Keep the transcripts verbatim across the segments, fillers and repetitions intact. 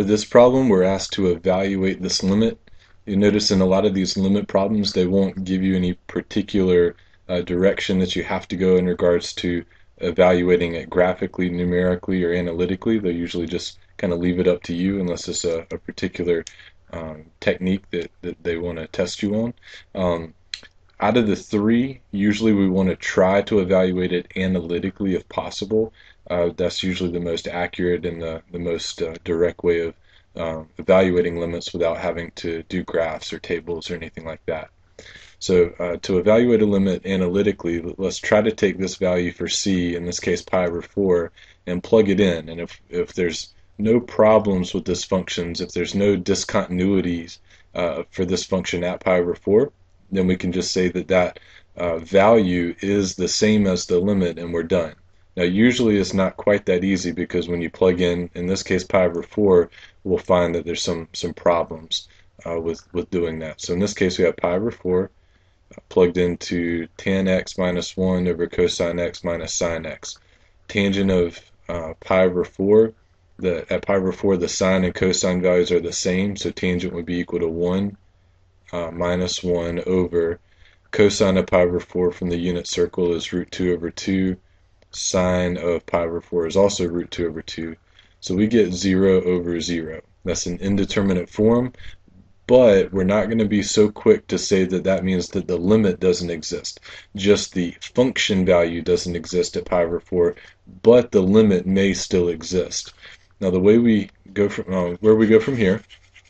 For this problem, we're asked to evaluate this limit. You notice in a lot of these limit problems, they won't give you any particular uh, direction that you have to go in regards to evaluating it graphically, numerically, or analytically. They usually just kind of leave it up to you unless it's a, a particular um, technique that, that they want to test you on. Um, out of the three, usually we want to try to evaluate it analytically if possible. Uh, that's usually the most accurate and the, the most uh, direct way of uh, evaluating limits without having to do graphs or tables or anything like that. So uh, to evaluate a limit analytically, let's try to take this value for c, in this case pi over four, and plug it in. And if, if there's no problems with this function, if there's no discontinuities uh, for this function at pi over four, then we can just say that that uh, value is the same as the limit and we're done. Now usually it's not quite that easy because when you plug in, in this case pi over four, we'll find that there's some, some problems uh, with, with doing that. So in this case we have pi over four uh, plugged into tan x minus one over cosine x minus sine x. Tangent of uh, pi over four, the, at pi over four the sine and cosine values are the same, so tangent would be equal to one Uh, minus one over cosine of pi over four from the unit circle is root two over two. Sine of pi over four is also root two over two. So we get zero over zero. That's an indeterminate form, but we're not going to be so quick to say that that means that the limit doesn't exist. Just the function value doesn't exist at pi over four, but the limit may still exist. Now the way we go from uh, where we go from here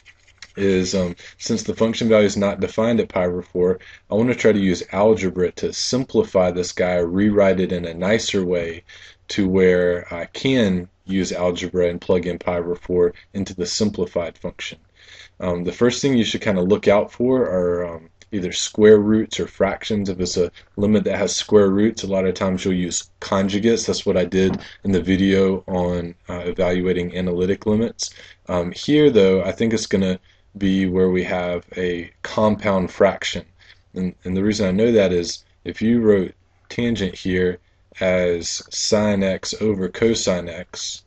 is um, since the function value is not defined at pi over four, I want to try to use algebra to simplify this guy, rewrite it in a nicer way to where I can use algebra and plug in pi over four into the simplified function. Um, the first thing you should kind of look out for are um, either square roots or fractions. If it's a limit that has square roots, a lot of times you'll use conjugates. That's what I did in the video on uh, evaluating analytic limits. Um, here though, I think it's going to be where we have a compound fraction. And, and the reason I know that is if you wrote tangent here as sine x over cosine x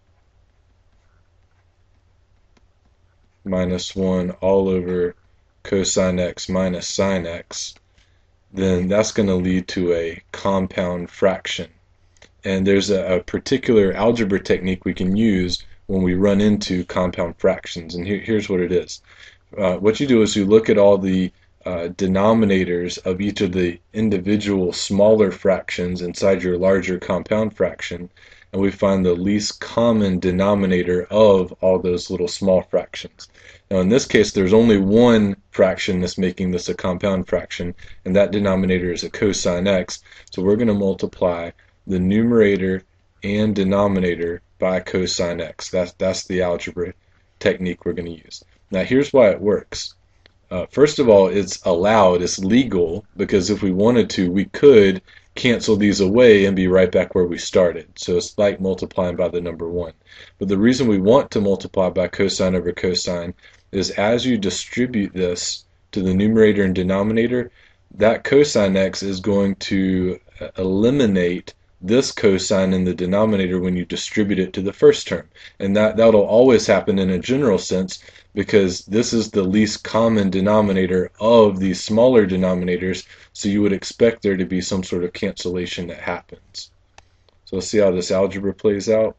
minus one all over cosine x minus sine x, then that's going to lead to a compound fraction. And there's a, a particular algebra technique we can use when we run into compound fractions, and here, here's what it is. Uh, what you do is you look at all the uh, denominators of each of the individual smaller fractions inside your larger compound fraction, and we find the least common denominator of all those little small fractions. Now in this case there's only one fraction that's making this a compound fraction, and that denominator is a cosine x, so we're going to multiply the numerator and denominator by cosine x. That's, that's the algebra technique we're going to use. Now here's why it works. Uh, first of all, it's allowed, it's legal, because if we wanted to, we could cancel these away and be right back where we started. So it's like multiplying by the number one. But the reason we want to multiply by cosine over cosine is as you distribute this to the numerator and denominator, that cosine x is going to eliminate this cosine in the denominator when you distribute it to the first term. And that, that'll always happen in a general sense because this is the least common denominator of these smaller denominators, so you would expect there to be some sort of cancellation that happens. So let's see how this algebra plays out.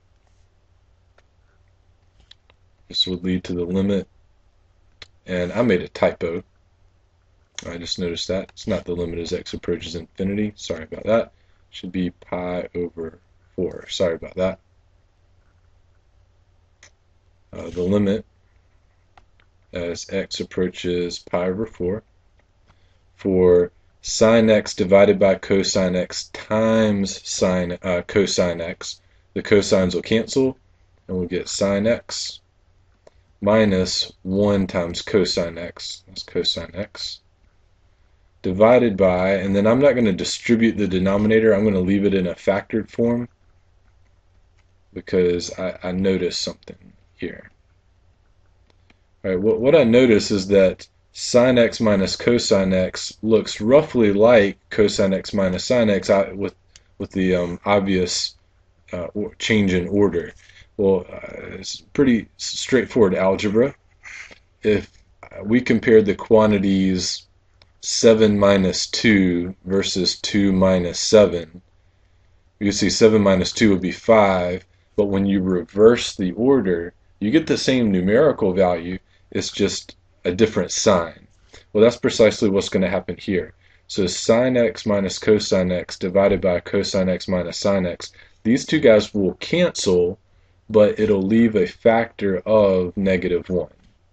This would lead to the limit, and I made a typo. I just noticed that. It's not the limit as x approaches infinity. Sorry about that. Should be pi over four. Sorry about that. Uh, the limit as x approaches pi over four for sine x divided by cosine x times sine uh, cosine x. The cosines will cancel and we'll get sine x minus one times cosine x. That's cosine x. Divided by, and then I'm not going to distribute the denominator, I'm going to leave it in a factored form because I, I noticed something here. All right, what, what I notice is that sine x minus cosine x looks roughly like cosine x minus sine x with, with the um, obvious uh, change in order. Well, uh, it's pretty straightforward algebra. If we compared the quantities seven minus two versus two minus seven, you see seven minus two would be five, but when you reverse the order, you get the same numerical value, it's just a different sign. Well, that's precisely what's going to happen here. So sine x minus cosine x divided by cosine x minus sine x, these two guys will cancel, but it'll leave a factor of negative one.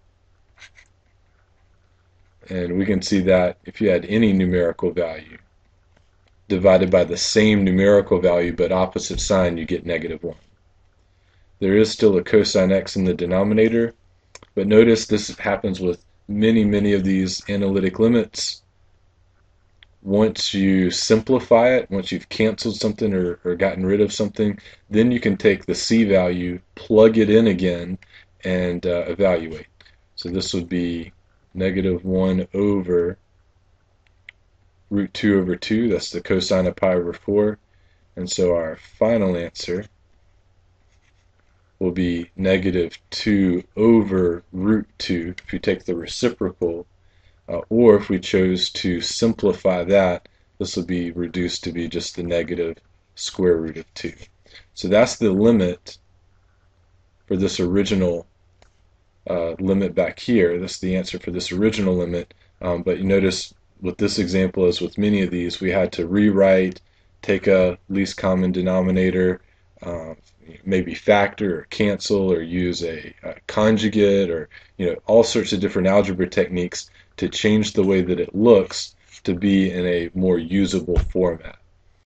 And we can see that if you had any numerical value divided by the same numerical value but opposite sign, you get negative one. There is still a cosine x in the denominator, but notice this happens with many, many of these analytic limits. Once you simplify it, once you've canceled something or, or gotten rid of something, then you can take the c value, plug it in again, and uh, evaluate. So this would be negative one over root two over two. That's the cosine of pi over four. And so our final answer will be negative two over root two if you take the reciprocal. Uh, or if we chose to simplify that, this will be reduced to be just the negative square root of two. So that's the limit for this original uh, limit back here. That's the answer for this original limit. Um, but you notice with this example, as with many of these, we had to rewrite, take a least common denominator, uh, maybe factor or cancel or use a, a conjugate, or you know all sorts of different algebra techniques to change the way that it looks to be in a more usable format.